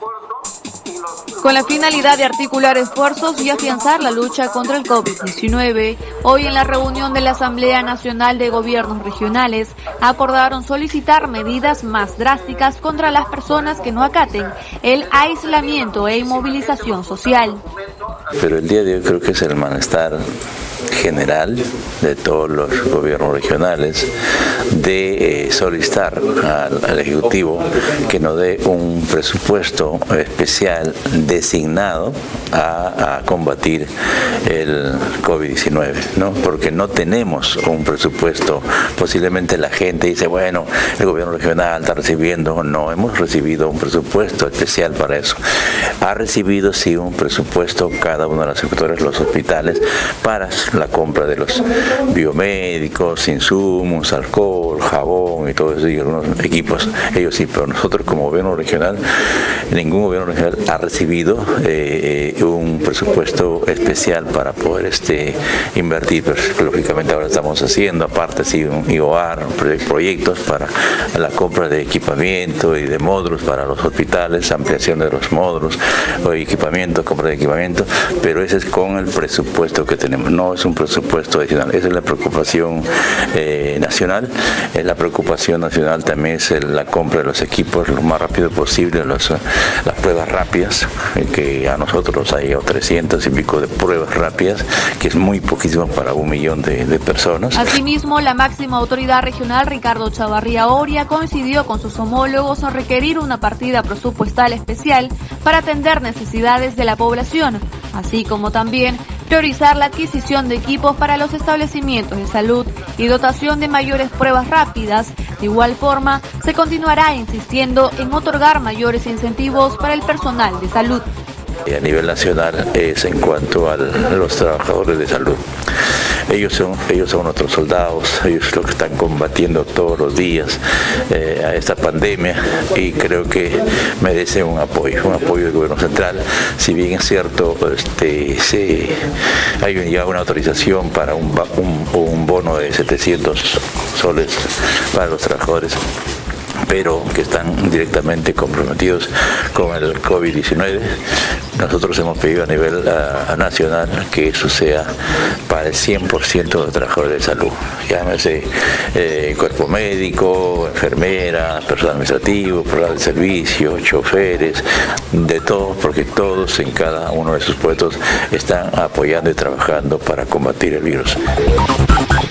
Con la finalidad de articular esfuerzos y afianzar la lucha contra el COVID-19, hoy en la reunión de la Asamblea Nacional de Gobiernos Regionales acordaron solicitar medidas más drásticas contra las personas que no acaten el aislamiento e inmovilización social. Pero el día de hoy creo que es el malestar general de todos los gobiernos regionales de solicitar al Ejecutivo que nos dé un presupuesto especial designado a combatir el COVID-19, ¿no? Porque no tenemos un presupuesto. Posiblemente la gente dice, bueno, el gobierno regional está recibiendo. No hemos recibido un presupuesto especial para eso. Ha recibido sí un presupuesto cada uno de los sectores, los hospitales, para la compra de los biomédicos, insumos, alcohol, jabón y todo eso, y algunos equipos. Ellos sí, pero nosotros como gobierno regional, ningún gobierno regional ha recibido un presupuesto especial para poder invertir. Pero lógicamente ahora estamos haciendo, aparte sí, un IOAR, proyectos para la compra de equipamiento y de módulos para los hospitales, ampliación de los módulos, o equipamiento, compra de equipamiento, pero ese es con el presupuesto que tenemos, no es un presupuesto adicional. Esa es la preocupación nacional. La preocupación nacional también es la compra de los equipos lo más rápido posible, las pruebas rápidas, que a nosotros hay 300 y pico de pruebas rápidas, que es muy poquísimo para 1 millón de personas. Asimismo, la máxima autoridad regional, Ricardo Chavarría Oria, coincidió con sus homólogos en requerir una partida presupuestal especial para atender necesidades de la población, así como también priorizar la adquisición de equipos para los establecimientos de salud y dotación de mayores pruebas rápidas. De igual forma, se continuará insistiendo en otorgar mayores incentivos para el personal de salud. A nivel nacional es en cuanto a los trabajadores de salud. Ellos son nuestros soldados, ellos son los que están combatiendo todos los días a esta pandemia, y creo que merecen un apoyo del gobierno central. Si bien es cierto, hay ya una autorización para un bono de 700 soles para los trabajadores, pero que están directamente comprometidos con el COVID-19. Nosotros hemos pedido a nivel nacional que eso sea para el 100% de los trabajadores de salud, llámese cuerpo médico, enfermera, personal administrativo, personal de servicio, choferes, de todos, porque todos en cada uno de sus puestos están apoyando y trabajando para combatir el virus.